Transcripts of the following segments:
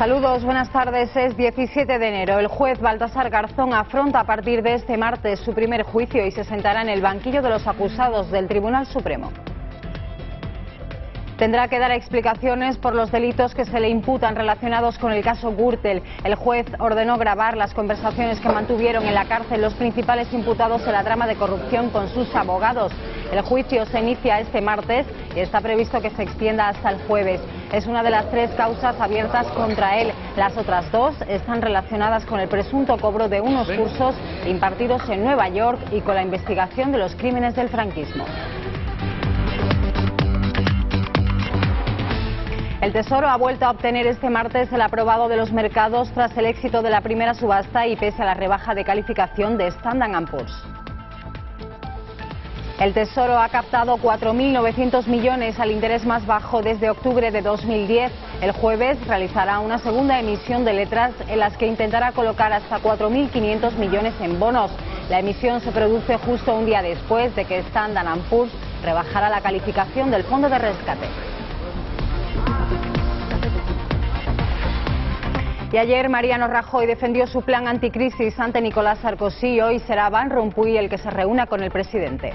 Saludos, buenas tardes. Es 17 de enero. El juez Baltasar Garzón afronta a partir de este martes su primer juicio y se sentará en el banquillo de los acusados del Tribunal Supremo. Tendrá que dar explicaciones por los delitos que se le imputan relacionados con el caso Gürtel. El juez ordenó grabar las conversaciones que mantuvieron en la cárcel los principales imputados en la trama de corrupción con sus abogados. El juicio se inicia este martes y está previsto que se extienda hasta el jueves. Es una de las 3 causas abiertas contra él. Las otras 2 están relacionadas con el presunto cobro de unos cursos impartidos en Nueva York y con la investigación de los crímenes del franquismo. El Tesoro ha vuelto a obtener este martes el aprobado de los mercados tras el éxito de la primera subasta y pese a la rebaja de calificación de Standard & Poor's. El Tesoro ha captado 4.900 millones al interés más bajo desde octubre de 2010. El jueves realizará una segunda emisión de letras en las que intentará colocar hasta 4.500 millones en bonos. La emisión se produce justo un día después de que Standard & Poor's rebajara la calificación del fondo de rescate. Y ayer Mariano Rajoy defendió su plan anticrisis ante Nicolás Sarkozy. Hoy será Van Rompuy el que se reúna con el presidente.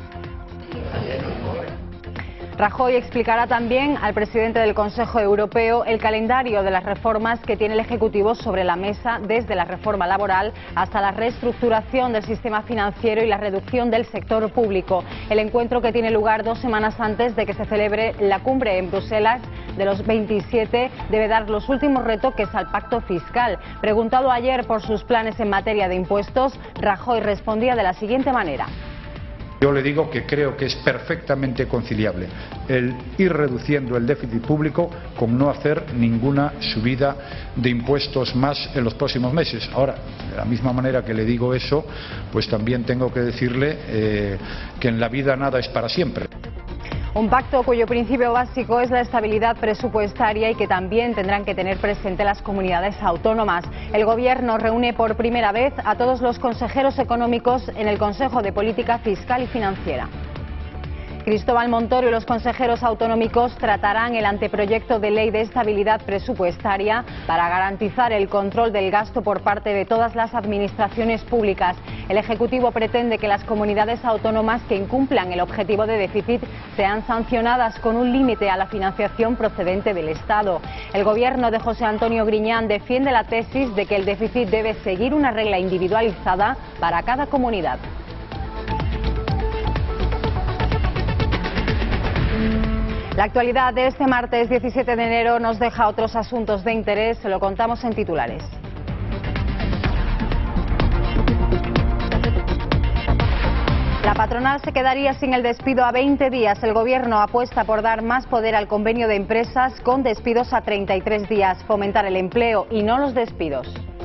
Rajoy explicará también al presidente del Consejo Europeo el calendario de las reformas que tiene el Ejecutivo sobre la mesa, desde la reforma laboral hasta la reestructuración del sistema financiero y la reducción del sector público. El encuentro, que tiene lugar 2 semanas antes de que se celebre la cumbre en Bruselas de los 27, debe dar los últimos retoques al pacto fiscal. Preguntado ayer por sus planes en materia de impuestos, Rajoy respondía de la siguiente manera. Yo le digo que creo que es perfectamente conciliable el ir reduciendo el déficit público con no hacer ninguna subida de impuestos más en los próximos meses. Ahora, de la misma manera que le digo eso, pues también tengo que decirle que en la vida nada es para siempre. Un pacto cuyo principio básico es la estabilidad presupuestaria y que también tendrán que tener presente las comunidades autónomas. El Gobierno reúne por primera vez a todos los consejeros económicos en el Consejo de Política Fiscal y Financiera. Cristóbal Montoro y los consejeros autonómicos tratarán el anteproyecto de ley de estabilidad presupuestaria para garantizar el control del gasto por parte de todas las administraciones públicas. El Ejecutivo pretende que las comunidades autónomas que incumplan el objetivo de déficit sean sancionadas con un límite a la financiación procedente del Estado. El Gobierno de José Antonio Griñán defiende la tesis de que el déficit debe seguir una regla individualizada para cada comunidad. La actualidad de este martes 17 de enero nos deja otros asuntos de interés, se lo contamos en titulares. La patronal se quedaría sin el despido a 20 días. El Gobierno apuesta por dar más poder al convenio de empresas con despidos a 33 días, fomentar el empleo y no los despidos.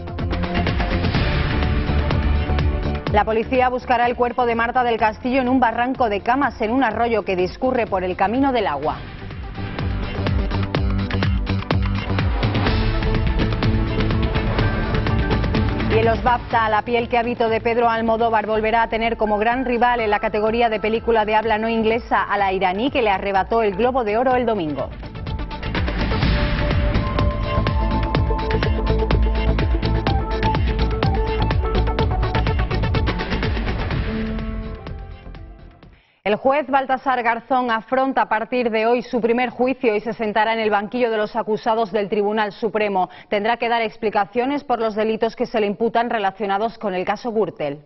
La policía buscará el cuerpo de Marta del Castillo en un barranco de camas en un arroyo que discurre por el Camino del Agua. Y en los BAFTA, La piel que habito de Pedro Almodóvar volverá a tener como gran rival en la categoría de película de habla no inglesa a la iraní que le arrebató el Globo de Oro el domingo. El juez Baltasar Garzón afronta a partir de hoy su primer juicio y se sentará en el banquillo de los acusados del Tribunal Supremo. Tendrá que dar explicaciones por los delitos que se le imputan relacionados con el caso Gürtel.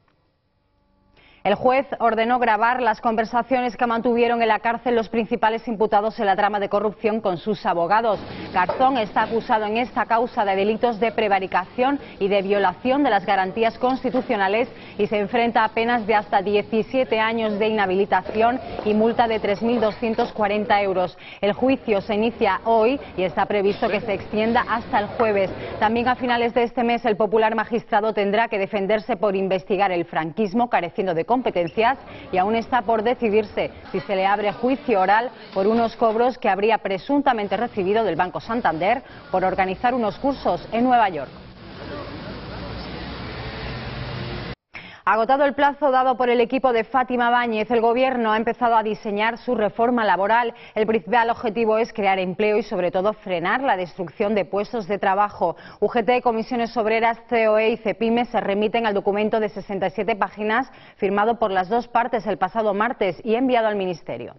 El juez ordenó grabar las conversaciones que mantuvieron en la cárcel los principales imputados en la trama de corrupción con sus abogados. Garzón está acusado en esta causa de delitos de prevaricación y de violación de las garantías constitucionales y se enfrenta a penas de hasta 17 años de inhabilitación y multa de 3.240 euros. El juicio se inicia hoy y está previsto que se extienda hasta el jueves. También a finales de este mes el popular magistrado tendrá que defenderse por investigar el franquismo careciendo de competencias y aún está por decidirse si se le abre juicio oral por unos cobros que habría presuntamente recibido del Banco Santander por organizar unos cursos en Nueva York. Agotado el plazo dado por el equipo de Fátima Báñez, el Gobierno ha empezado a diseñar su reforma laboral. El principal objetivo es crear empleo y, sobre todo, frenar la destrucción de puestos de trabajo. UGT, Comisiones Obreras, COE y CEPIME se remiten al documento de 67 páginas firmado por las dos partes el pasado martes y enviado al Ministerio.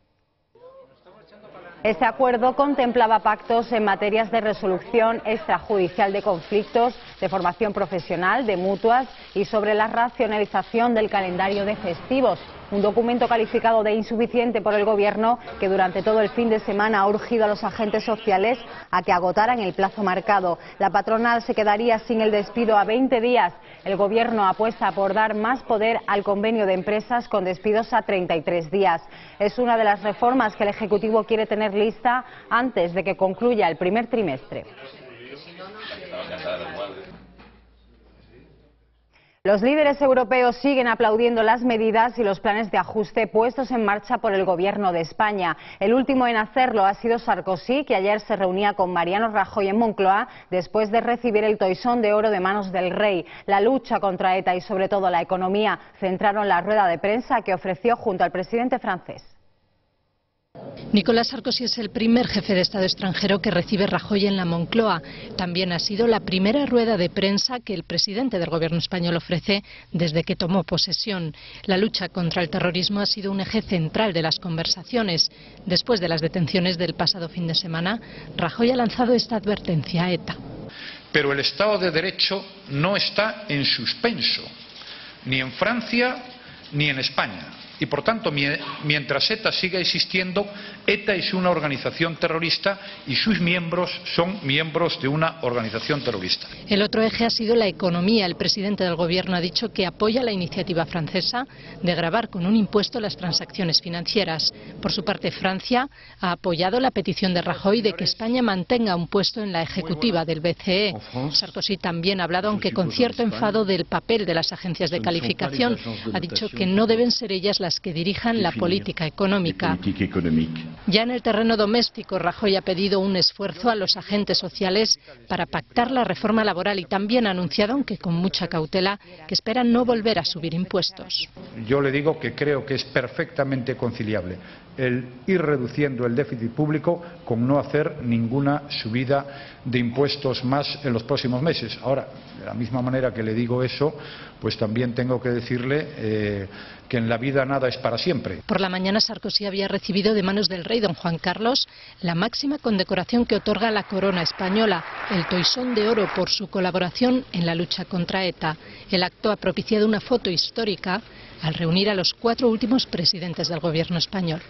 Este acuerdo contemplaba pactos en materias de resolución extrajudicial de conflictos, de formación profesional, de mutuas y sobre la racionalización del calendario de festivos. Un documento calificado de insuficiente por el Gobierno que durante todo el fin de semana ha urgido a los agentes sociales a que agotaran el plazo marcado. La patronal se quedaría sin el despido a 20 días. El Gobierno apuesta por dar más poder al convenio de empresas con despidos a 33 días. Es una de las reformas que el Ejecutivo quiere tener lista antes de que concluya el primer trimestre. Los líderes europeos siguen aplaudiendo las medidas y los planes de ajuste puestos en marcha por el Gobierno de España. El último en hacerlo ha sido Sarkozy, que ayer se reunía con Mariano Rajoy en Moncloa después de recibir el toisón de oro de manos del rey. La lucha contra ETA y sobre todo la economía centraron la rueda de prensa que ofreció junto al presidente francés. Nicolás Sarkozy es el primer jefe de Estado extranjero que recibe Rajoy en la Moncloa. También ha sido la primera rueda de prensa que el presidente del Gobierno español ofrece desde que tomó posesión. La lucha contra el terrorismo ha sido un eje central de las conversaciones. Después de las detenciones del pasado fin de semana, Rajoy ha lanzado esta advertencia a ETA. Pero el Estado de Derecho no está en suspenso, ni en Francia ni en España. Y por tanto, mientras ETA siga existiendo, ETA es una organización terrorista y sus miembros son miembros de una organización terrorista. El otro eje ha sido la economía. El presidente del Gobierno ha dicho que apoya la iniciativa francesa de gravar con un impuesto las transacciones financieras. Por su parte, Francia ha apoyado la petición de Rajoy de que España mantenga un puesto en la ejecutiva del BCE. Sarkozy también ha hablado, aunque con cierto enfado, del papel de las agencias de calificación. Ha dicho que no deben ser ellas las que dirijan la política económica. Ya en el terreno doméstico, Rajoy ha pedido un esfuerzo a los agentes sociales para pactar la reforma laboral y también ha anunciado, aunque con mucha cautela, que esperan no volver a subir impuestos. Yo le digo que creo que es perfectamente conciliable el ir reduciendo el déficit público con no hacer ninguna subida de impuestos más en los próximos meses. Ahora, de la misma manera que le digo eso, pues también tengo que decirle que en la vida nada es para siempre. Por la mañana Sarkozy había recibido de manos del rey don Juan Carlos la máxima condecoración que otorga la corona española, el toisón de oro por su colaboración en la lucha contra ETA. El acto ha propiciado una foto histórica al reunir a los 4 últimos presidentes del Gobierno español.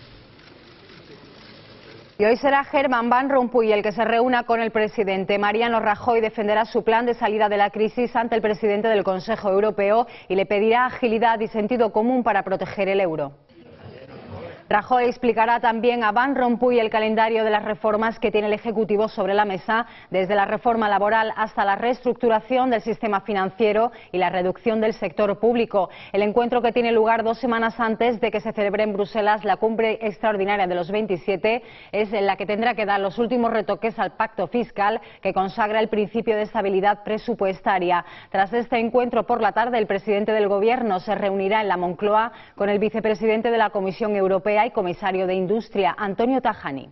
Y hoy será Herman Van Rompuy el que se reúna con el presidente. Mariano Rajoy defenderá su plan de salida de la crisis ante el presidente del Consejo Europeo y le pedirá agilidad y sentido común para proteger el euro. Rajoy explicará también a Van Rompuy el calendario de las reformas que tiene el Ejecutivo sobre la mesa, desde la reforma laboral hasta la reestructuración del sistema financiero y la reducción del sector público. El encuentro, que tiene lugar 2 semanas antes de que se celebre en Bruselas la cumbre extraordinaria de los 27, es en la que tendrá que dar los últimos retoques al pacto fiscal que consagra el principio de estabilidad presupuestaria. Tras este encuentro por la tarde, el presidente del Gobierno se reunirá en la Moncloa con el vicepresidente de la Comisión Europea y comisario de Industria, Antonio Tajani.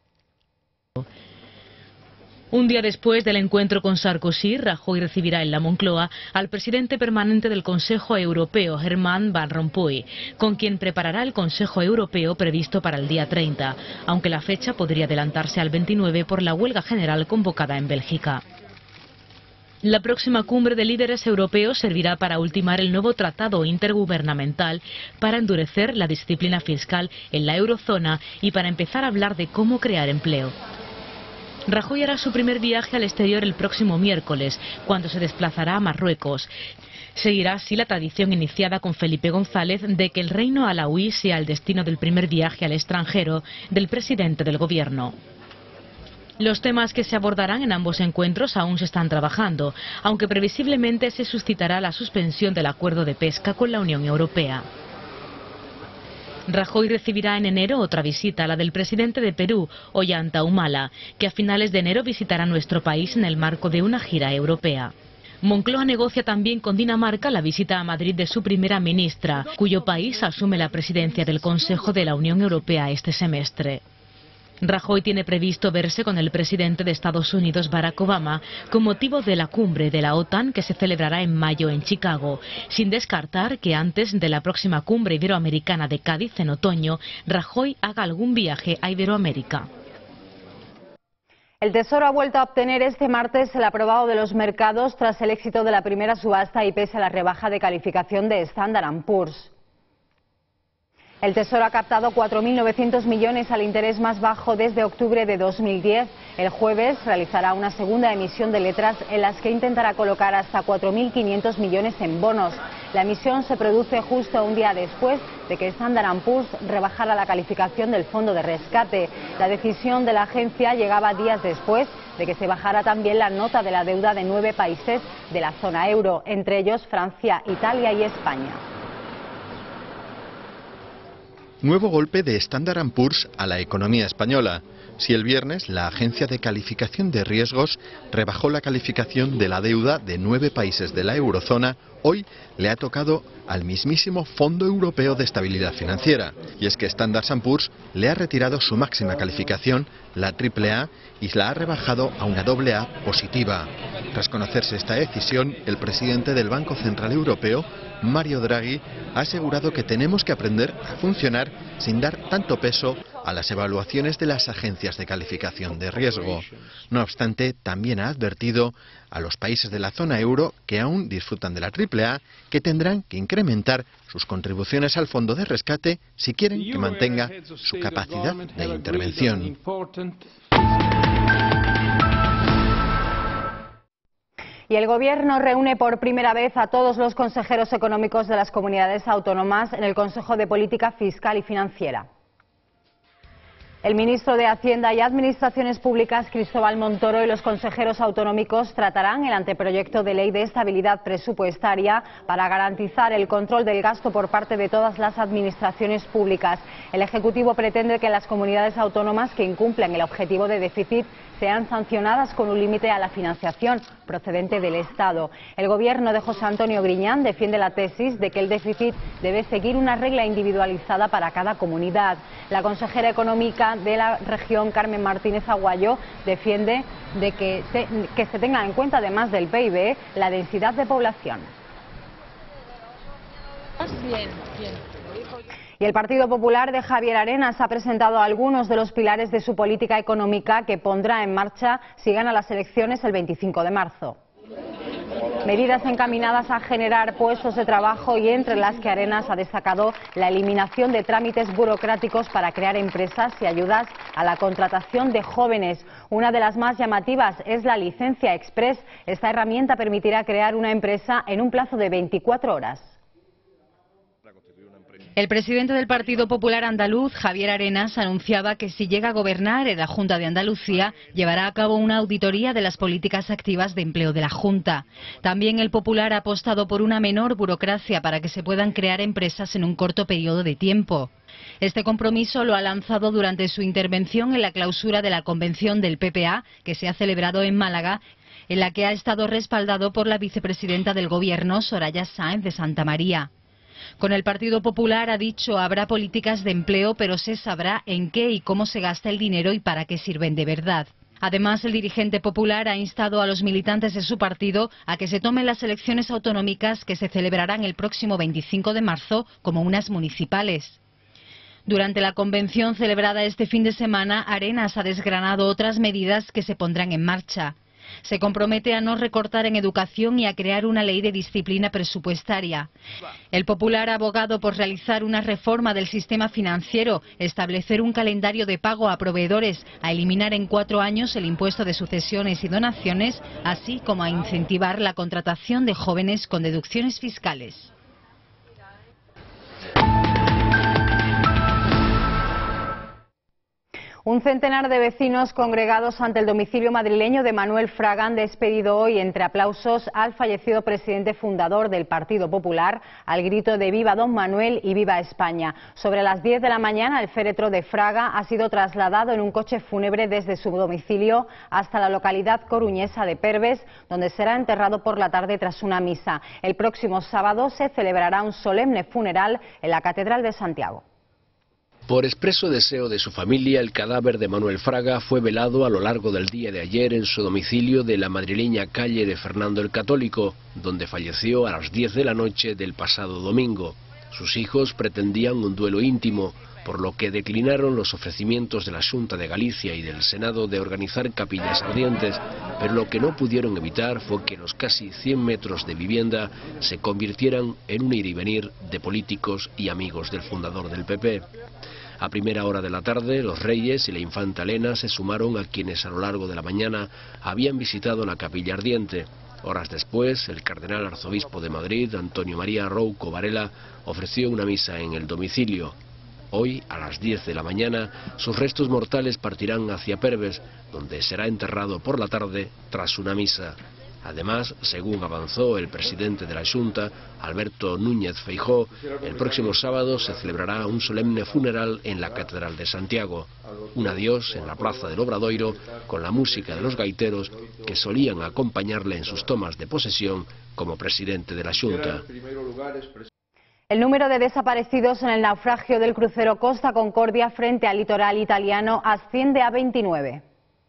Un día después del encuentro con Sarkozy, Rajoy recibirá en la Moncloa al presidente permanente del Consejo Europeo, Herman Van Rompuy, con quien preparará el Consejo Europeo previsto para el día 30, aunque la fecha podría adelantarse al 29 por la huelga general convocada en Bélgica. La próxima cumbre de líderes europeos servirá para ultimar el nuevo tratado intergubernamental, para endurecer la disciplina fiscal en la eurozona y para empezar a hablar de cómo crear empleo. Rajoy hará su primer viaje al exterior el próximo miércoles, cuando se desplazará a Marruecos. Seguirá así la tradición iniciada con Felipe González de que el reino alauí sea el destino del primer viaje al extranjero del presidente del Gobierno. Los temas que se abordarán en ambos encuentros aún se están trabajando, aunque previsiblemente se suscitará la suspensión del acuerdo de pesca con la Unión Europea. Rajoy recibirá en enero otra visita, la del presidente de Perú, Ollanta Humala, que a finales de enero visitará nuestro país en el marco de una gira europea. Moncloa negocia también con Dinamarca la visita a Madrid de su primera ministra, cuyo país asume la presidencia del Consejo de la Unión Europea este semestre. Rajoy tiene previsto verse con el presidente de Estados Unidos, Barack Obama, con motivo de la cumbre de la OTAN que se celebrará en mayo en Chicago, sin descartar que antes de la próxima cumbre iberoamericana de Cádiz en otoño, Rajoy haga algún viaje a Iberoamérica. El Tesoro ha vuelto a obtener este martes el aprobado de los mercados tras el éxito de la primera subasta y pese a la rebaja de calificación de Standard & Poor's. El Tesoro ha captado 4.900 millones al interés más bajo desde octubre de 2010. El jueves realizará una segunda emisión de letras en las que intentará colocar hasta 4.500 millones en bonos. La emisión se produce justo un día después de que Standard & Poor's rebajara la calificación del fondo de rescate. La decisión de la agencia llegaba días después de que se bajara también la nota de la deuda de 9 países de la zona euro, entre ellos Francia, Italia y España. Nuevo golpe de Standard & Poor's a la economía española. Si el viernes la agencia de calificación de riesgos rebajó la calificación de la deuda de 9 países de la eurozona, hoy le ha tocado al mismísimo Fondo Europeo de Estabilidad Financiera. Y es que Standard & Poor's le ha retirado su máxima calificación, la AAA, y la ha rebajado a una AA positiva. Tras conocerse esta decisión, el presidente del Banco Central Europeo, Mario Draghi, ha asegurado que tenemos que aprender a funcionar sin dar tanto peso a las evaluaciones de las agencias de calificación de riesgo. No obstante, también ha advertido a los países de la zona euro que aún disfrutan de la AAA que tendrán que incrementar sus contribuciones al fondo de rescate si quieren que mantenga su capacidad de intervención. Y el Gobierno reúne por primera vez a todos los consejeros económicos de las comunidades autónomas en el Consejo de Política Fiscal y Financiera. El ministro de Hacienda y Administraciones Públicas, Cristóbal Montoro, y los consejeros autonómicos tratarán el anteproyecto de ley de estabilidad presupuestaria para garantizar el control del gasto por parte de todas las administraciones públicas. El Ejecutivo pretende que las comunidades autónomas que incumplan el objetivo de déficit sean sancionadas con un límite a la financiación procedente del Estado. El Gobierno de José Antonio Griñán defiende la tesis de que el déficit debe seguir una regla individualizada para cada comunidad. La consejera económica de la región, Carmen Martínez Aguayo, defiende de que se tenga en cuenta, además del PIB, la densidad de población. Y el Partido Popular de Javier Arenas ha presentado algunos de los pilares de su política económica que pondrá en marcha si gana las elecciones el 25 de marzo. Medidas encaminadas a generar puestos de trabajo y entre las que Arenas ha destacado la eliminación de trámites burocráticos para crear empresas y ayudas a la contratación de jóvenes. Una de las más llamativas es la licencia express. Esta herramienta permitirá crear una empresa en un plazo de 24 horas. El presidente del Partido Popular andaluz, Javier Arenas, anunciaba que si llega a gobernar en la Junta de Andalucía, llevará a cabo una auditoría de las políticas activas de empleo de la Junta. También el Popular ha apostado por una menor burocracia para que se puedan crear empresas en un corto periodo de tiempo. Este compromiso lo ha lanzado durante su intervención en la clausura de la convención del PPA, que se ha celebrado en Málaga, en la que ha estado respaldado por la vicepresidenta del Gobierno, Soraya Sáenz de Santamaría. Con el Partido Popular, ha dicho, habrá políticas de empleo, pero se sabrá en qué y cómo se gasta el dinero y para qué sirven de verdad. Además, el dirigente popular ha instado a los militantes de su partido a que se tomen las elecciones autonómicas que se celebrarán el próximo 25 de marzo como unas municipales. Durante la convención celebrada este fin de semana, Arenas ha desgranado otras medidas que se pondrán en marcha. Se compromete a no recortar en educación y a crear una ley de disciplina presupuestaria. El Popular ha abogado por realizar una reforma del sistema financiero, establecer un calendario de pago a proveedores, a eliminar en 4 años el impuesto de sucesiones y donaciones, así como a incentivar la contratación de jóvenes con deducciones fiscales. Un centenar de vecinos congregados ante el domicilio madrileño de Manuel Fraga han despedido hoy entre aplausos al fallecido presidente fundador del Partido Popular al grito de "Viva Don Manuel" y "Viva España". Sobre las 10 de la mañana el féretro de Fraga ha sido trasladado en un coche fúnebre desde su domicilio hasta la localidad coruñesa de Perves, donde será enterrado por la tarde tras una misa. El próximo sábado se celebrará un solemne funeral en la Catedral de Santiago. Por expreso deseo de su familia, el cadáver de Manuel Fraga fue velado a lo largo del día de ayer en su domicilio de la madrileña calle de Fernando el Católico, donde falleció a las 10 de la noche del pasado domingo. Sus hijos pretendían un duelo íntimo, por lo que declinaron los ofrecimientos de la Xunta de Galicia y del Senado de organizar capillas ardientes, pero lo que no pudieron evitar fue que los casi 100 metros de vivienda se convirtieran en un ir y venir de políticos y amigos del fundador del PP. A primera hora de la tarde, los reyes y la infanta Elena se sumaron a quienes a lo largo de la mañana habían visitado la capilla ardiente. Horas después, el cardenal arzobispo de Madrid, Antonio María Rouco Varela, ofreció una misa en el domicilio. Hoy, a las 10 de la mañana, sus restos mortales partirán hacia Perves, donde será enterrado por la tarde tras una misa. Además, según avanzó el presidente de la Xunta, Alberto Núñez Feijóo, el próximo sábado se celebrará un solemne funeral en la Catedral de Santiago. Un adiós en la Plaza del Obradoiro, con la música de los gaiteros que solían acompañarle en sus tomas de posesión como presidente de la Xunta. El número de desaparecidos en el naufragio del crucero Costa Concordia frente al litoral italiano asciende a 29.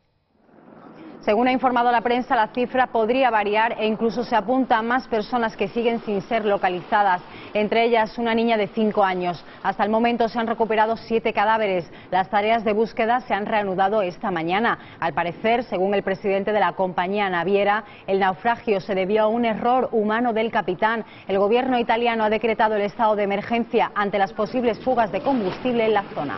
Según ha informado la prensa, la cifra podría variar e incluso se apunta a más personas que siguen sin ser localizadas, entre ellas una niña de 5 años. Hasta el momento se han recuperado 7 cadáveres. Las tareas de búsqueda se han reanudado esta mañana. Al parecer, según el presidente de la compañía naviera, el naufragio se debió a un error humano del capitán. El gobierno italiano ha decretado el estado de emergencia ante las posibles fugas de combustible en la zona.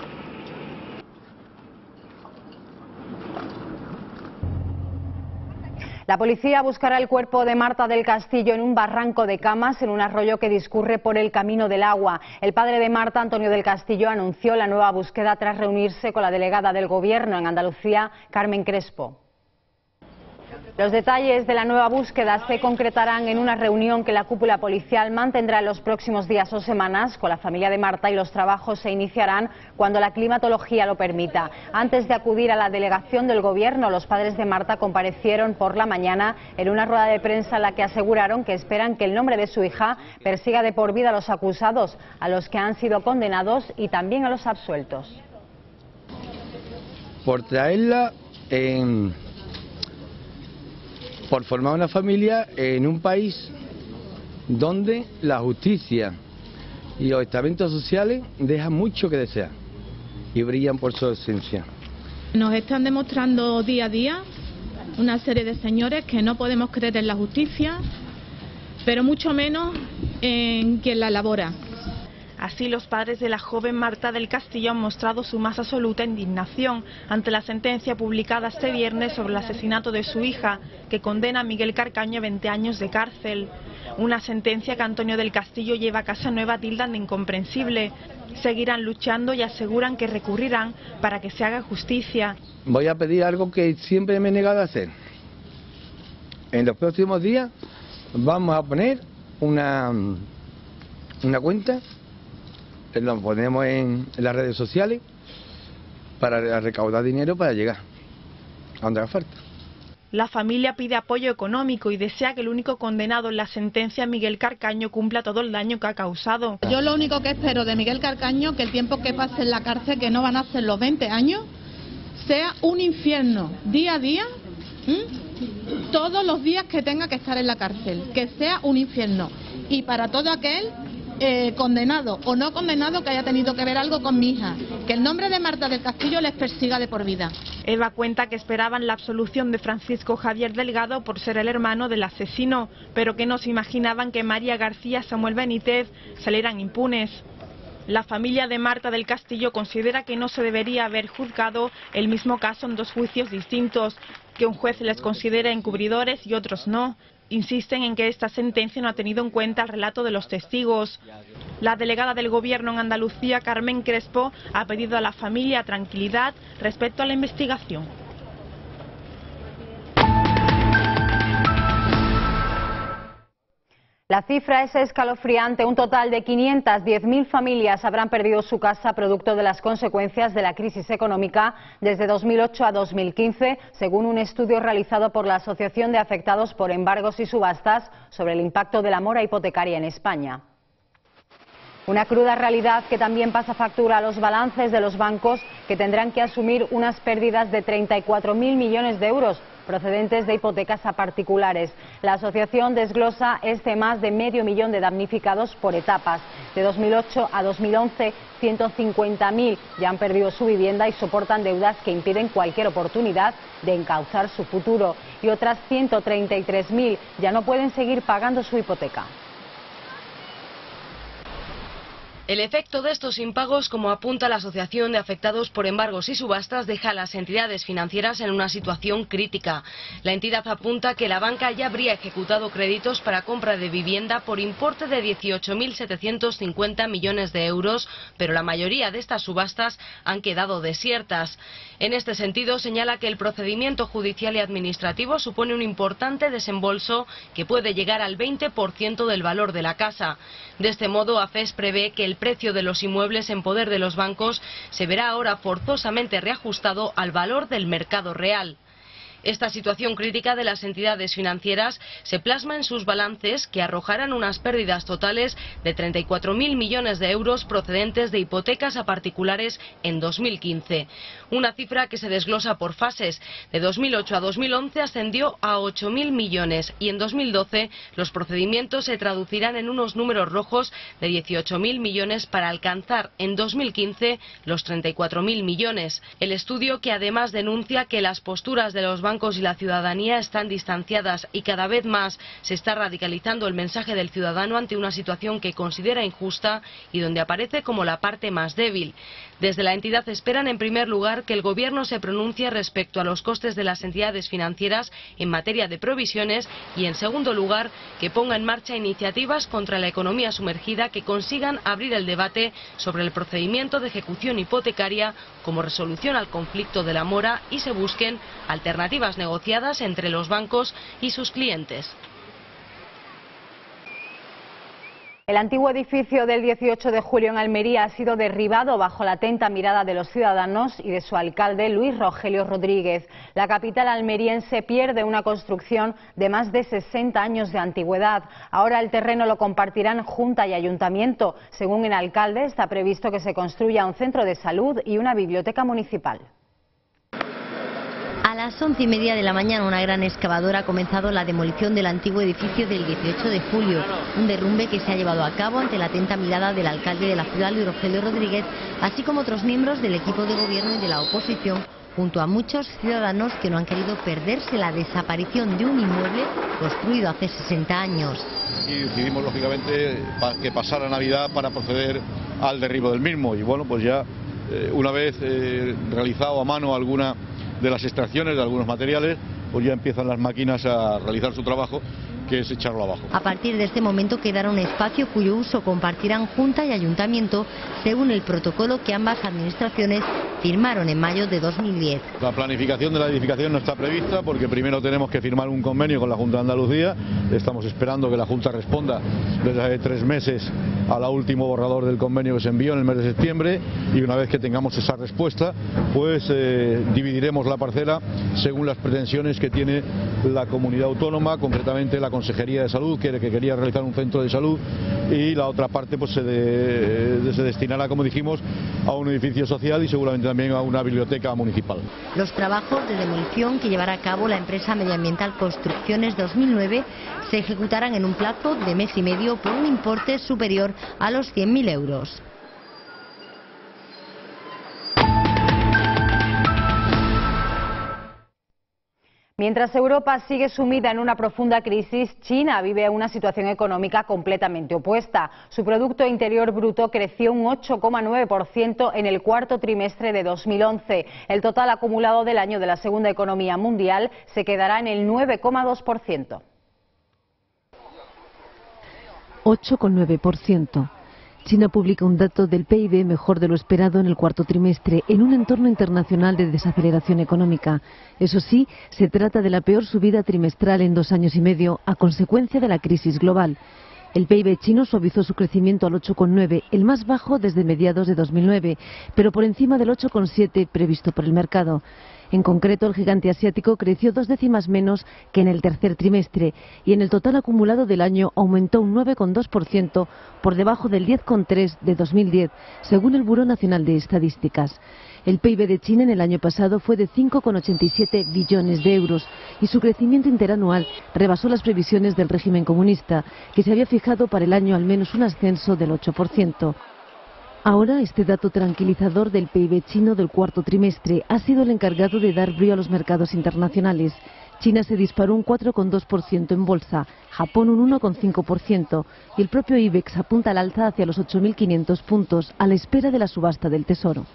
La policía buscará el cuerpo de Marta del Castillo en un barranco de camas en un arroyo que discurre por el Camino del Agua. El padre de Marta, Antonio del Castillo, anunció la nueva búsqueda tras reunirse con la delegada del Gobierno en Andalucía, Carmen Crespo. Los detalles de la nueva búsqueda se concretarán en una reunión que la cúpula policial mantendrá en los próximos días o semanas con la familia de Marta, y los trabajos se iniciarán cuando la climatología lo permita. Antes de acudir a la delegación del Gobierno, los padres de Marta comparecieron por la mañana en una rueda de prensa en la que aseguraron que esperan que el nombre de su hija persiga de por vida a los acusados, a los que han sido condenados y también a los absueltos. Por traerla por formar una familia en un país donde la justicia y los estamentos sociales dejan mucho que desear y brillan por su ausencia. Nos están demostrando día a día una serie de señores que no podemos creer en la justicia, pero mucho menos en quien la elabora. Así, los padres de la joven Marta del Castillo han mostrado su más absoluta indignación ante la sentencia publicada este viernes sobre el asesinato de su hija, que condena a Miguel Carcaño a 20 años de cárcel. Una sentencia que Antonio del Castillo lleva a Casa Nueva tildan de incomprensible. Seguirán luchando y aseguran que recurrirán para que se haga justicia. Voy a pedir algo que siempre me he negado a hacer. En los próximos días vamos a poner una cuenta, lo ponemos en las redes sociales para recaudar dinero para llegar a donde haga falta. La familia pide apoyo económico y desea que el único condenado en la sentencia, Miguel Carcaño, cumpla todo el daño que ha causado. Yo lo único que espero de Miguel Carcaño, que el tiempo que pase en la cárcel, que no van a ser los 20 años, sea un infierno día a día, todos los días que tenga que estar en la cárcel, que sea un infierno. Y para todo aquel condenado o no condenado que haya tenido que ver algo con mi hija, que el nombre de Marta del Castillo les persiga de por vida. Eva cuenta que esperaban la absolución de Francisco Javier Delgado por ser el hermano del asesino, pero que no se imaginaban que María García y Samuel Benítez salieran impunes. La familia de Marta del Castillo considera que no se debería haber juzgado el mismo caso en 2 juicios distintos, que un juez les considera encubridores y otros no. insisten en que esta sentencia no ha tenido en cuenta el relato de los testigos. La delegada del Gobierno en Andalucía, Carmen Crespo, ha pedido a la familia tranquilidad respecto a la investigación. La cifra es escalofriante. Un total de 510.000 familias habrán perdido su casa producto de las consecuencias de la crisis económica desde 2008 a 2015, según un estudio realizado por la Asociación de Afectados por Embargos y Subastas sobre el impacto de la mora hipotecaria en España. Una cruda realidad que también pasa factura a los balances de los bancos, que tendrán que asumir unas pérdidas de 34.000 millones de euros procedentes de hipotecas a particulares. La asociación desglosa más de medio millón de damnificados por etapas. De 2008 a 2011, 150.000 ya han perdido su vivienda y soportan deudas que impiden cualquier oportunidad de encauzar su futuro. Y otras 133.000 ya no pueden seguir pagando su hipoteca. El efecto de estos impagos, como apunta la Asociación de Afectados por Embargos y Subastas, deja a las entidades financieras en una situación crítica. La entidad apunta que la banca ya habría ejecutado créditos para compra de vivienda por importe de 18.750 millones de euros, pero la mayoría de estas subastas han quedado desiertas. En este sentido, señala que el procedimiento judicial y administrativo supone un importante desembolso que puede llegar al 20% del valor de la casa. De este modo, AFES prevé que el precio de los inmuebles en poder de los bancos se verá ahora forzosamente reajustado al valor del mercado real. Esta situación crítica de las entidades financieras se plasma en sus balances, que arrojarán unas pérdidas totales de 34.000 millones de euros procedentes de hipotecas a particulares en 2015. Una cifra que se desglosa por fases. De 2008 a 2011 ascendió a 8.000 millones y en 2012 los procedimientos se traducirán en unos números rojos de 18.000 millones para alcanzar en 2015 los 34.000 millones. El estudio, que además denuncia que las posturas de los bancos y la ciudadanía están distanciadas y cada vez más se está radicalizando el mensaje del ciudadano ante una situación que considera injusta y donde aparece como la parte más débil. Desde la entidad esperan, en primer lugar, que el Gobierno se pronuncie respecto a los costes de las entidades financieras en materia de provisiones y, en segundo lugar, que ponga en marcha iniciativas contra la economía sumergida que consigan abrir el debate sobre el procedimiento de ejecución hipotecaria como resolución al conflicto de la mora y se busquen alternativas negociadas entre los bancos y sus clientes. El antiguo edificio del 18 de julio en Almería ha sido derribado bajo la atenta mirada de los ciudadanos y de su alcalde, Luis Rogelio Rodríguez. La capital almeriense pierde una construcción de más de 60 años de antigüedad. Ahora el terreno lo compartirán Junta y Ayuntamiento. Según el alcalde, está previsto que se construya un centro de salud y una biblioteca municipal. A las 11:30 de la mañana, una gran excavadora ha comenzado la demolición del antiguo edificio del 18 de julio, un derrumbe que se ha llevado a cabo ante la atenta mirada del alcalde de la ciudad, Luis Rogelio Rodríguez, así como otros miembros del equipo de gobierno y de la oposición, junto a muchos ciudadanos que no han querido perderse la desaparición de un inmueble construido hace 60 años. Y decidimos, lógicamente, que pasara Navidad para proceder al derribo del mismo. Y bueno, pues ya una vez realizado a mano alguna de las extracciones de algunos materiales, pues ya empiezan las máquinas a realizar su trabajo, que es echarlo abajo. A partir de este momento quedará un espacio cuyo uso compartirán Junta y Ayuntamiento, según el protocolo que ambas administraciones firmaron en mayo de 2010. La planificación de la edificación no está prevista porque primero tenemos que firmar un convenio con la Junta de Andalucía. Estamos esperando que la Junta responda desde hace 3 meses al último borrador del convenio que se envió en el mes de septiembre, y una vez que tengamos esa respuesta, pues dividiremos la parcela según las pretensiones que tiene la comunidad autónoma, concretamente la Consejería de Salud, que quería realizar un centro de salud, y la otra parte pues se destinará, como dijimos, a un edificio social y seguramente también a una biblioteca municipal. Los trabajos de demolición que llevará a cabo la empresa medioambiental Construcciones 2009 se ejecutarán en un plazo de mes y medio por un importe superior a los 100.000 euros. Mientras Europa sigue sumida en una profunda crisis, China vive una situación económica completamente opuesta. Su Producto Interior Bruto creció un 8,9% en el cuarto trimestre de 2011. El total acumulado del año de la segunda economía mundial se quedará en el 9,2%. 8,9%. China publica un dato del PIB mejor de lo esperado en el cuarto trimestre, en un entorno internacional de desaceleración económica. Eso sí, se trata de la peor subida trimestral en 2 años y medio, a consecuencia de la crisis global. El PIB chino suavizó su crecimiento al 8,9, el más bajo desde mediados de 2009, pero por encima del 8,7 previsto por el mercado. En concreto, el gigante asiático creció 2 décimas menos que en el tercer trimestre y en el total acumulado del año aumentó un 9,2% por debajo del 10,3 de 2010, según el Buró Nacional de Estadísticas. El PIB de China en el año pasado fue de 5,87 billones de euros y su crecimiento interanual rebasó las previsiones del régimen comunista, que se había fijado para el año al menos un ascenso del 8%. Ahora, este dato tranquilizador del PIB chino del cuarto trimestre ha sido el encargado de dar brío a los mercados internacionales. China se disparó un 4,2% en bolsa, Japón un 1,5% y el propio IBEX apunta al alza hacia los 8.500 puntos a la espera de la subasta del Tesoro.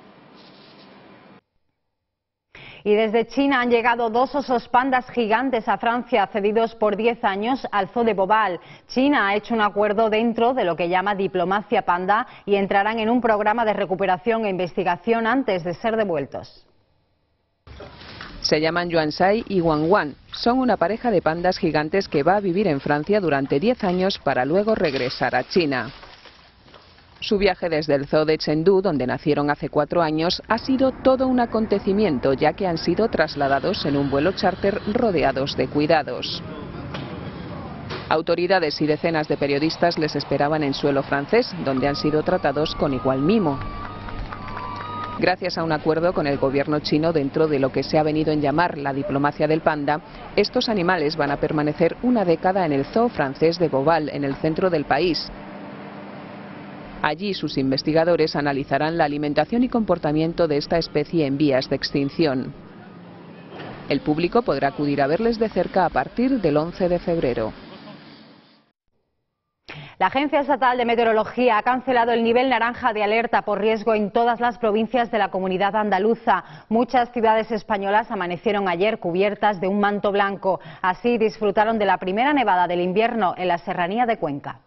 Y desde China han llegado 2 osos pandas gigantes a Francia, cedidos por 10 años al Zoo de Beauval. China ha hecho un acuerdo dentro de lo que llama diplomacia panda y entrarán en un programa de recuperación e investigación antes de ser devueltos. Se llaman Yuansai y Wangwan. Son una pareja de pandas gigantes que va a vivir en Francia durante 10 años para luego regresar a China. Su viaje desde el zoo de Chengdu, donde nacieron hace 4 años, ha sido todo un acontecimiento, ya que han sido trasladados en un vuelo charter rodeados de cuidados. Autoridades y decenas de periodistas les esperaban en suelo francés, donde han sido tratados con igual mimo. Gracias a un acuerdo con el gobierno chino dentro de lo que se ha venido en llamar la diplomacia del panda, estos animales van a permanecer 1 década en el zoo francés de Beauval, en el centro del país. Allí sus investigadores analizarán la alimentación y comportamiento de esta especie en vías de extinción. El público podrá acudir a verles de cerca a partir del 11 de febrero. La Agencia Estatal de Meteorología ha cancelado el nivel naranja de alerta por riesgo en todas las provincias de la Comunidad Andaluza. Muchas ciudades españolas amanecieron ayer cubiertas de un manto blanco. Así disfrutaron de la primera nevada del invierno en la Serranía de Cuenca.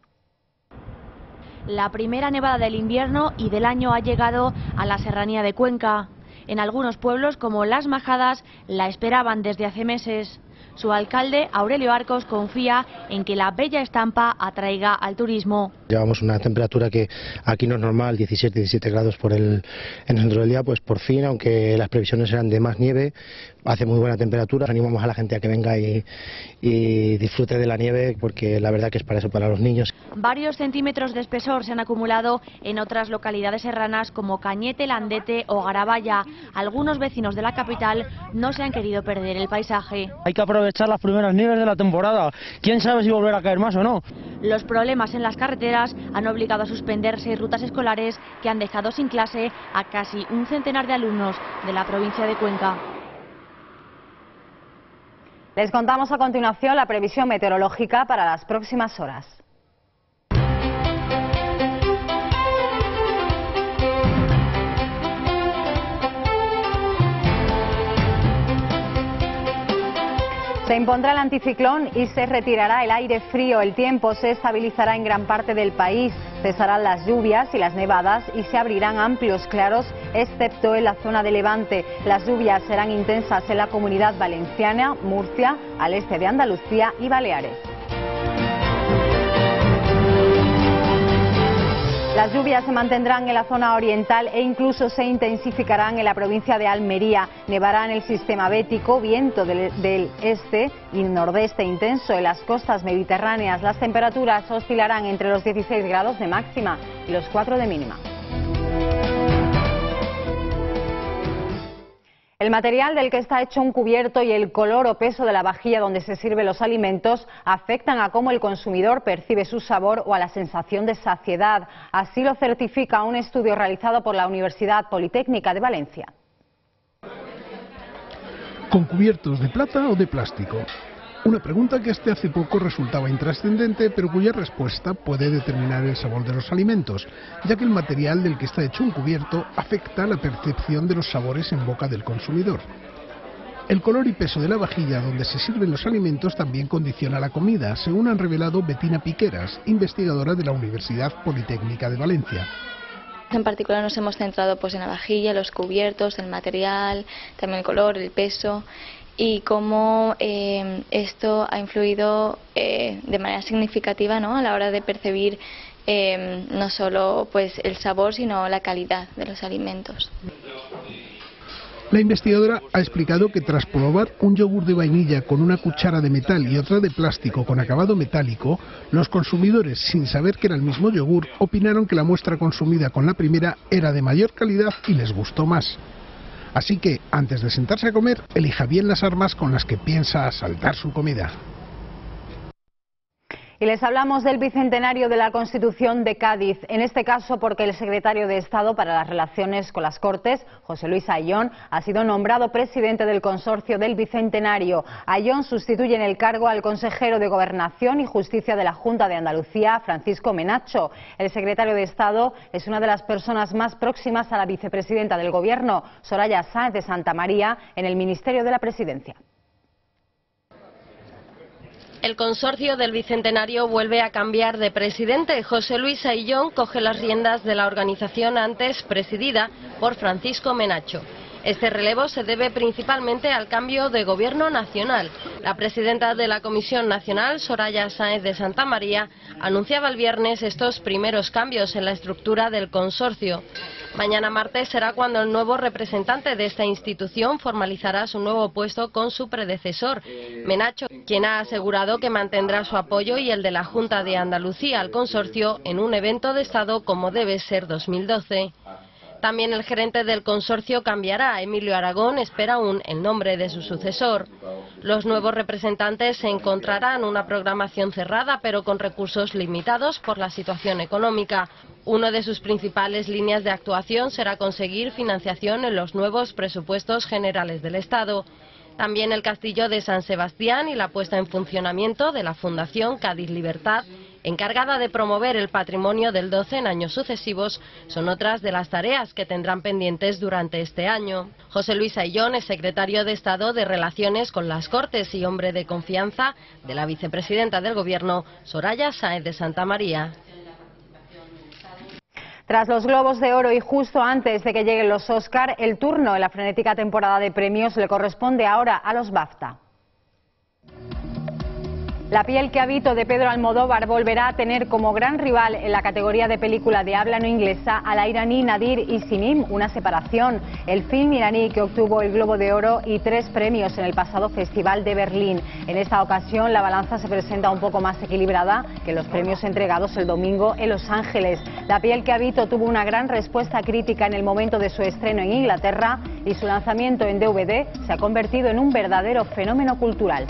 La primera nevada del invierno y del año ha llegado a la Serranía de Cuenca. En algunos pueblos, como Las Majadas, la esperaban desde hace meses. Su alcalde, Aurelio Arcos, confía en que la bella estampa atraiga al turismo. Llevamos una temperatura que aquí no es normal, 17 grados en el centro del día, pues por fin, aunque las previsiones eran de más nieve, hace muy buena temperatura. Animamos a la gente a que venga y disfrute de la nieve, porque la verdad que es para eso, para los niños. Varios centímetros de espesor se han acumulado en otras localidades serranas como Cañete, Landete o Garabaya. Algunos vecinos de la capital no se han querido perder el paisaje. Hay que aprovechar las primeras nieves de la temporada. ¿Quién sabe si volverá a caer más o no? Los problemas en las carreteras han obligado a suspender 6 rutas escolares que han dejado sin clase a casi un centenar de alumnos de la provincia de Cuenca. Les contamos a continuación la previsión meteorológica para las próximas horas. Se impondrá el anticiclón y se retirará el aire frío. El tiempo se estabilizará en gran parte del país. Cesarán las lluvias y las nevadas y se abrirán amplios claros, excepto en la zona de Levante. Las lluvias serán intensas en la Comunidad Valenciana, Murcia, al este de Andalucía y Baleares. Las lluvias se mantendrán en la zona oriental e incluso se intensificarán en la provincia de Almería. Nevará en el sistema bético, viento del este y nordeste intenso en las costas mediterráneas. Las temperaturas oscilarán entre los 16 grados de máxima y los 4 de mínima. El material del que está hecho un cubierto y el color o peso de la vajilla donde se sirven los alimentos afectan a cómo el consumidor percibe su sabor o a la sensación de saciedad. Así lo certifica un estudio realizado por la Universidad Politécnica de Valencia. ¿Con cubiertos de plata o de plástico? Una pregunta que hasta hace poco resultaba intrascendente, pero cuya respuesta puede determinar el sabor de los alimentos, ya que el material del que está hecho un cubierto afecta la percepción de los sabores en boca del consumidor. El color y peso de la vajilla donde se sirven los alimentos también condiciona la comida, según han revelado Betina Piqueras, investigadora de la Universidad Politécnica de Valencia. En particular nos hemos centrado pues en la vajilla, los cubiertos, el material, también el color, el peso y cómo esto ha influido de manera significativa, ¿no?, a la hora de percibir no solo pues el sabor sino la calidad de los alimentos. La investigadora ha explicado que tras probar un yogur de vainilla con una cuchara de metal y otra de plástico con acabado metálico, los consumidores, sin saber que era el mismo yogur, opinaron que la muestra consumida con la primera era de mayor calidad y les gustó más. Así que, antes de sentarse a comer, elija bien las armas con las que piensa asaltar su comida. Y les hablamos del bicentenario de la Constitución de Cádiz, en este caso porque el secretario de Estado para las Relaciones con las Cortes, José Luis Ayllón, ha sido nombrado presidente del consorcio del bicentenario. Ayllón sustituye en el cargo al consejero de Gobernación y Justicia de la Junta de Andalucía, Francisco Menacho. El secretario de Estado es una de las personas más próximas a la vicepresidenta del Gobierno, Soraya Sáenz de Santamaría, en el Ministerio de la Presidencia. El consorcio del Bicentenario vuelve a cambiar de presidente. José Luis Ayllón coge las riendas de la organización antes presidida por Francisco Menacho. Este relevo se debe principalmente al cambio de gobierno nacional. La presidenta de la Comisión Nacional, Soraya Sáenz de Santamaría, anunciaba el viernes estos primeros cambios en la estructura del consorcio. Mañana martes será cuando el nuevo representante de esta institución formalizará su nuevo puesto con su predecesor, Menacho, quien ha asegurado que mantendrá su apoyo y el de la Junta de Andalucía al consorcio en un evento de Estado como debe ser 2012. También el gerente del consorcio cambiará. Emilio Aragón espera aún el nombre de su sucesor. Los nuevos representantes se encontrarán una programación cerrada pero con recursos limitados por la situación económica. Una de sus principales líneas de actuación será conseguir financiación en los nuevos presupuestos generales del Estado. También el Castillo de San Sebastián y la puesta en funcionamiento de la Fundación Cádiz Libertad, encargada de promover el patrimonio del 12 en años sucesivos, son otras de las tareas que tendrán pendientes durante este año. José Luis Ayllón es secretario de Estado de Relaciones con las Cortes y hombre de confianza de la vicepresidenta del Gobierno, Soraya Sáenz de Santamaría. Tras los Globos de Oro y justo antes de que lleguen los Oscar, el turno en la frenética temporada de premios le corresponde ahora a los BAFTA. La piel que habito de Pedro Almodóvar volverá a tener como gran rival en la categoría de película de habla no inglesa a la iraní Nadir Isinim, una separación. El film iraní que obtuvo el Globo de Oro y 3 premios en el pasado Festival de Berlín. En esta ocasión la balanza se presenta un poco más equilibrada que los premios entregados el domingo en Los Ángeles. La piel que habito tuvo una gran respuesta crítica en el momento de su estreno en Inglaterra y su lanzamiento en DVD se ha convertido en un verdadero fenómeno cultural.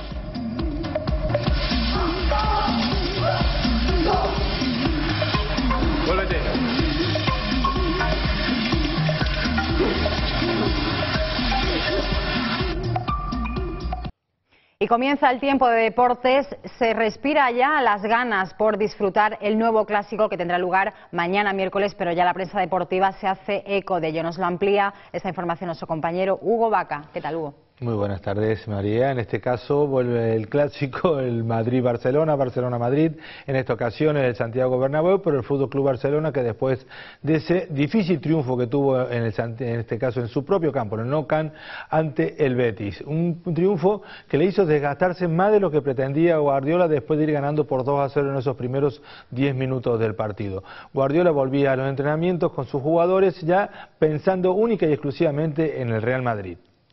Y comienza el tiempo de deportes, se respira ya las ganas por disfrutar el nuevo clásico que tendrá lugar mañana miércoles, pero ya la prensa deportiva se hace eco de ello. Nos lo amplía esta información nuestro compañero Hugo Vaca. ¿Qué tal, Hugo? Muy buenas tardes, María. En este caso vuelve el clásico, el Madrid-Barcelona, Barcelona-Madrid. En esta ocasión es el Santiago Bernabéu, pero el Fútbol Club Barcelona, que después de ese difícil triunfo que tuvo en este caso en su propio campo, en el Nou Camp, ante el Betis. Un triunfo que le hizo desgastarse más de lo que pretendía Guardiola después de ir ganando por 2-0 en esos primeros 10 minutos del partido. Guardiola volvía a los entrenamientos con sus jugadores ya pensando única y exclusivamente en el Real Madrid.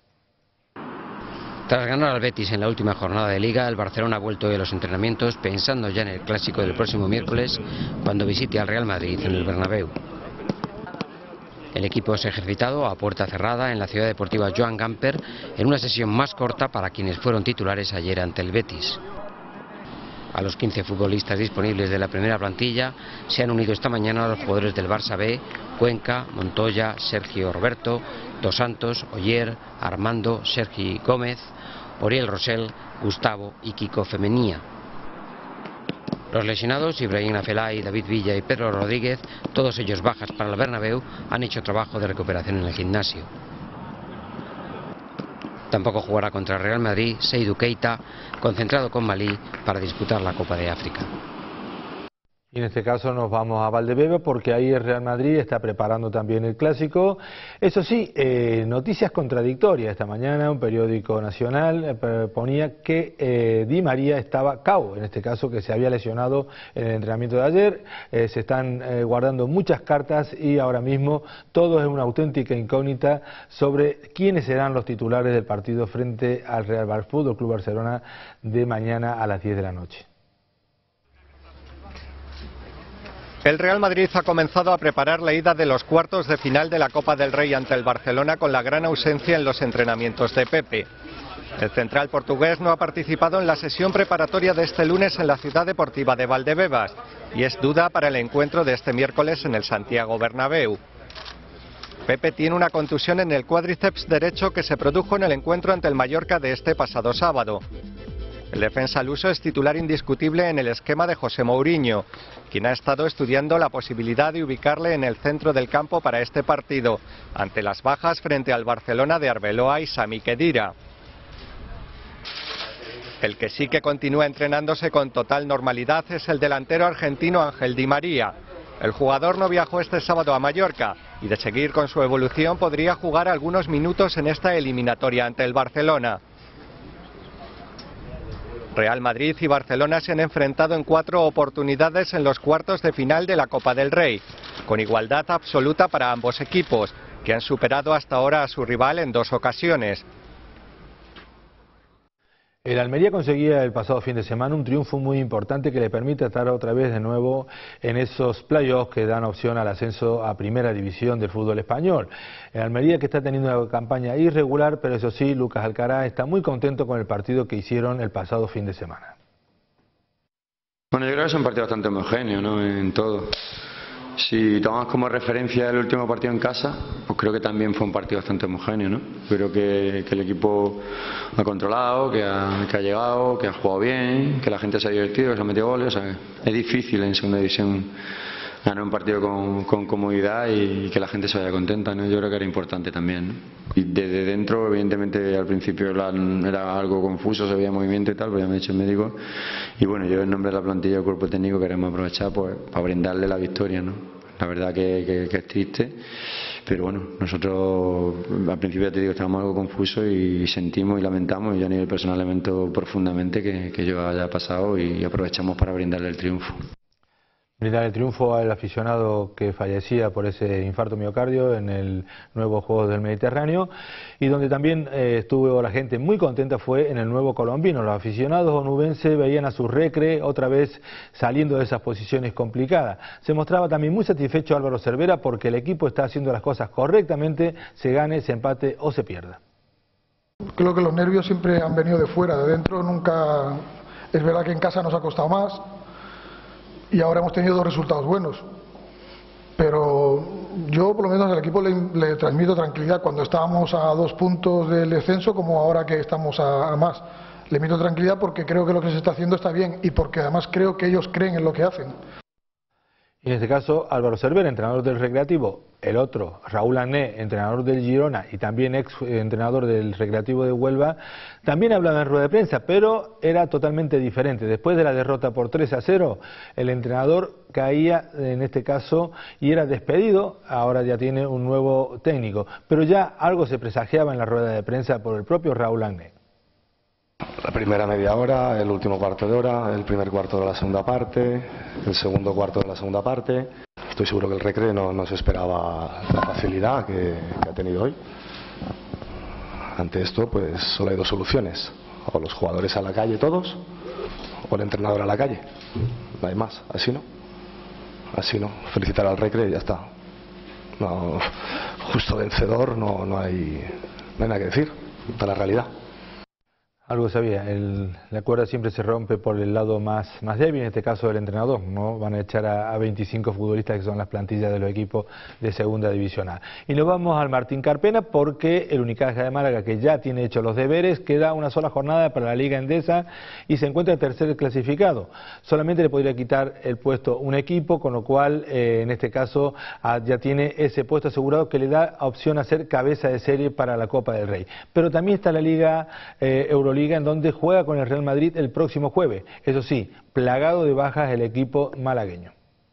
Tras ganar al Betis en la última jornada de Liga, el Barcelona ha vuelto de los entrenamientos pensando ya en el clásico del próximo miércoles cuando visite al Real Madrid en el Bernabéu. El equipo se ha ejercitado a puerta cerrada en la ciudad deportiva Joan Gamper en una sesión más corta para quienes fueron titulares ayer ante el Betis. A los 15 futbolistas disponibles de la primera plantilla se han unido esta mañana los jugadores del Barça B, Cuenca, Montoya, Sergio Roberto, Dos Santos, Oyer, Armando, Sergi Gómez, Oriol Rosell, Gustavo y Kiko Femenía. Los lesionados, Ibrahim Afelay, David Villa y Pedro Rodríguez, todos ellos bajas para el Bernabéu, han hecho trabajo de recuperación en el gimnasio. Tampoco jugará contra el Real Madrid Seydou Keita, concentrado con Malí para disputar la Copa de África. Y en este caso nos vamos a Valdebebas porque ahí el Real Madrid está preparando también el clásico. Eso sí, noticias contradictorias. Esta mañana un periódico nacional ponía que Di María estaba cao, en este caso que se había lesionado en el entrenamiento de ayer. Se están guardando muchas cartas y ahora mismo todo es una auténtica incógnita sobre quiénes serán los titulares del partido frente al Real Fútbol Club Barcelona de mañana a las 10 de la noche. El Real Madrid ha comenzado a preparar la ida de los cuartos de final de la Copa del Rey ante el Barcelona con la gran ausencia en los entrenamientos de Pepe. El central portugués no ha participado en la sesión preparatoria de este lunes en la ciudad deportiva de Valdebebas y es duda para el encuentro de este miércoles en el Santiago Bernabéu. Pepe tiene una contusión en el cuádriceps derecho que se produjo en el encuentro ante el Mallorca de este pasado sábado. El defensa luso es titular indiscutible en el esquema de José Mourinho, quien ha estado estudiando la posibilidad de ubicarle en el centro del campo para este partido, ante las bajas frente al Barcelona de Arbeloa y Sami Khedira. El que sí que continúa entrenándose con total normalidad es el delantero argentino Ángel Di María. El jugador no viajó este sábado a Mallorca y de seguir con su evolución podría jugar algunos minutos en esta eliminatoria ante el Barcelona. Real Madrid y Barcelona se han enfrentado en 4 oportunidades en los cuartos de final de la Copa del Rey, con igualdad absoluta para ambos equipos, que han superado hasta ahora a su rival en 2 ocasiones. El Almería conseguía el pasado fin de semana un triunfo muy importante que le permite estar otra vez de nuevo en esos playoffs que dan opción al ascenso a Primera División del fútbol español. El Almería que está teniendo una campaña irregular, pero eso sí, Lucas Alcaraz está muy contento con el partido que hicieron el pasado fin de semana. Bueno, yo creo que es un partido bastante homogéneo, ¿no?, en todo. Si tomamos como referencia el último partido en casa, pues creo que también fue un partido bastante homogéneo, ¿no? Creo que el equipo ha controlado, que ha llegado, que ha jugado bien, que la gente se ha divertido, que se ha metido goles. O sea, es difícil en segunda división ganar un partido con comodidad y que la gente se vaya contenta, ¿no? Yo creo que era importante también, ¿no? Y desde dentro, evidentemente, al principio era algo confuso, se veía movimiento y tal, pero ya me ha dicho el médico. Y bueno, yo en nombre de la plantilla y el cuerpo técnico queremos aprovechar pues para brindarle la victoria, ¿no? La verdad que es triste, pero bueno, nosotros al principio ya te digo, estábamos algo confusos y sentimos y lamentamos, y yo a nivel personal lamento profundamente que yo haya pasado y aprovechamos para brindarle el triunfo. Brindar el triunfo al aficionado que fallecía por ese infarto miocardio en el nuevo Juegos del Mediterráneo, y donde también estuvo la gente muy contenta fue en el nuevo colombino. Los aficionados onubenses veían a su Recre otra vez saliendo de esas posiciones complicadas. Se mostraba también muy satisfecho Álvaro Cervera porque el equipo está haciendo las cosas correctamente, se gane, se empate o se pierda. Creo que los nervios siempre han venido de fuera, de dentro nunca. Es verdad que en casa nos ha costado más y ahora hemos tenido 2 resultados buenos, pero yo por lo menos al equipo le transmito tranquilidad cuando estábamos a 2 puntos del descenso como ahora que estamos a más. Le transmito tranquilidad porque creo que lo que se está haciendo está bien y porque además creo que ellos creen en lo que hacen. Y en este caso Álvaro Cervera, entrenador del Recreativo, el otro Raúl Agné, entrenador del Girona y también ex entrenador del Recreativo de Huelva, también hablaba en rueda de prensa, pero era totalmente diferente. Después de la derrota por 3-0, el entrenador caía en este caso y era despedido. Ahora ya tiene un nuevo técnico, pero ya algo se presagiaba en la rueda de prensa por el propio Raúl Agné. La primera media hora, el último cuarto de hora, el primer cuarto de la segunda parte, el segundo cuarto de la segunda parte. Estoy seguro que el Recre no se esperaba la facilidad que ha tenido hoy. Ante esto, pues solo hay 2 soluciones: o los jugadores a la calle todos, o el entrenador a la calle. No hay más, así no. Así no. Felicitar al Recre y ya está. No, justo vencedor, no hay nada que decir, para la realidad. Algo sabía, la cuerda siempre se rompe por el lado más débil, en este caso del entrenador, ¿no? Van a echar a 25 futbolistas que son las plantillas de los equipos de Segunda División A. Y nos vamos al Martín Carpena porque el Unicaja de Málaga, que ya tiene hechos los deberes, queda una sola jornada para la Liga Endesa y se encuentra tercer clasificado. Solamente le podría quitar el puesto un equipo, con lo cual en este caso ya tiene ese puesto asegurado que le da opción a ser cabeza de serie para la Copa del Rey. Pero también está la Liga Euroliga, en donde juega con el Real Madrid el próximo jueves. Eso sí, plagado de bajas el equipo malagueño.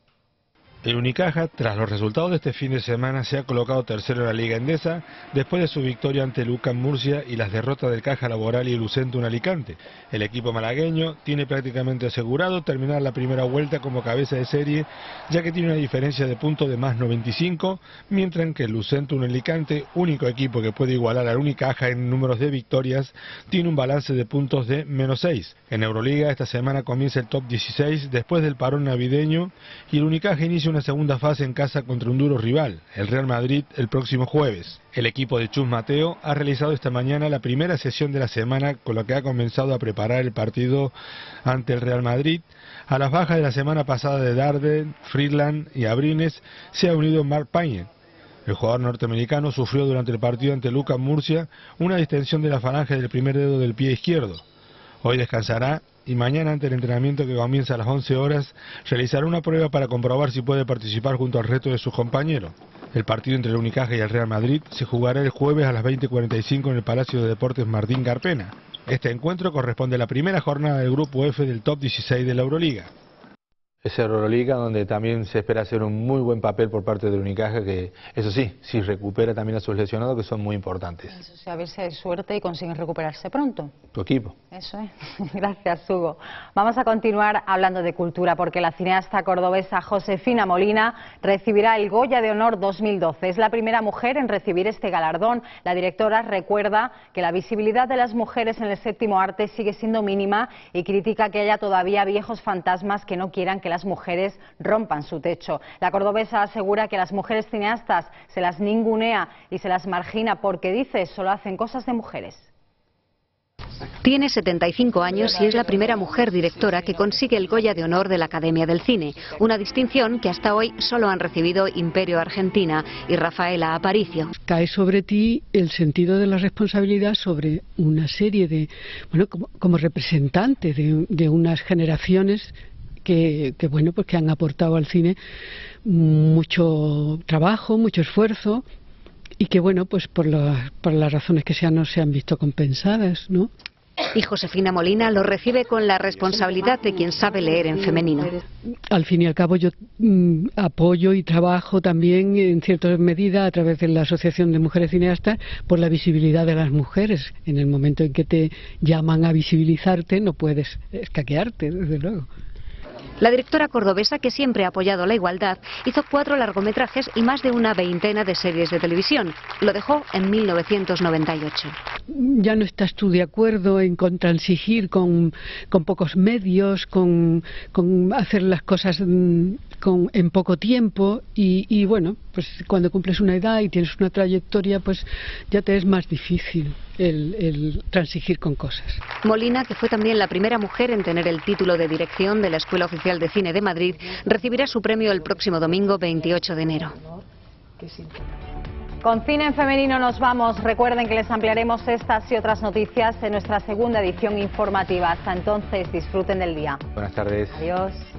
El Unicaja, tras los resultados de este fin de semana, se ha colocado tercero en la Liga Endesa después de su victoria ante el UCAM Murcia y las derrotas del Caja Laboral y el Lucentum en Alicante. El equipo malagueño tiene prácticamente asegurado terminar la primera vuelta como cabeza de serie, ya que tiene una diferencia de puntos de más 95, mientras que el Lucentum en Alicante, único equipo que puede igualar al Unicaja en números de victorias, tiene un balance de puntos de menos 6. En Euroliga esta semana comienza el top 16 después del parón navideño y el Unicaja inicia una segunda fase en casa contra un duro rival, el Real Madrid, el próximo jueves. El equipo de Chus Mateo ha realizado esta mañana la primera sesión de la semana, con lo que ha comenzado a preparar el partido ante el Real Madrid. A las bajas de la semana pasada de Darden, Friedland y Abrines se ha unido Mark Payne. El jugador norteamericano sufrió durante el partido ante Lucas Murcia una distensión de la falange del primer dedo del pie izquierdo. Hoy descansará y mañana, ante el entrenamiento que comienza a las 11 horas, realizará una prueba para comprobar si puede participar junto al resto de sus compañeros. El partido entre el Unicaja y el Real Madrid se jugará el jueves a las 20:45 en el Palacio de Deportes Martín Carpena. Este encuentro corresponde a la primera jornada del Grupo F del top 16 de la Euroliga. Es Euroliga donde también se espera hacer un muy buen papel por parte del Unicaja, que eso sí, si recupera también a sus lesionados, que son muy importantes. Eso sí, a ver si hay suerte y consiguen recuperarse pronto. Tu equipo. Eso es. Gracias, Hugo. Vamos a continuar hablando de cultura, porque la cineasta cordobesa Josefina Molina recibirá el Goya de Honor 2012. Es la primera mujer en recibir este galardón. La directora recuerda que la visibilidad de las mujeres en el séptimo arte sigue siendo mínima y critica que haya todavía viejos fantasmas que no quieran que las mujeres rompan su techo. La cordobesa asegura que las mujeres cineastas se las ningunea y se las margina porque, dice, solo hacen cosas de mujeres. Tiene 75 años y es la primera mujer directora que consigue el Goya de Honor de la Academia del Cine, una distinción que hasta hoy solo han recibido Imperio Argentina y Rafaela Aparicio. Cae sobre ti el sentido de la responsabilidad sobre una serie de, bueno, como representante de unas generaciones que han aportado al cine mucho trabajo, mucho esfuerzo y que pues por las razones que sean no se han visto compensadas, ¿no? Y Josefina Molina lo recibe con la responsabilidad de quien sabe leer en femenino. Al fin y al cabo yo apoyo y trabajo también en cierta medida a través de la Asociación de Mujeres Cineastas por la visibilidad de las mujeres. En el momento en que te llaman a visibilizarte no puedes escaquearte, desde luego. La directora cordobesa, que siempre ha apoyado la igualdad, hizo 4 largometrajes y más de una veintena de series de televisión. Lo dejó en 1998. Ya no estás tú de acuerdo en transigir con pocos medios, con hacer las cosas en poco tiempo y pues cuando cumples una edad y tienes una trayectoria, pues ya te es más difícil el transigir con cosas. Molina, que fue también la primera mujer en tener el título de dirección de la Escuela Oficial de Cine de Madrid, recibirá su premio el próximo domingo 28 de enero. Con Cine en Femenino nos vamos. Recuerden que les ampliaremos estas y otras noticias en nuestra segunda edición informativa. Hasta entonces, disfruten del día. Buenas tardes. Adiós.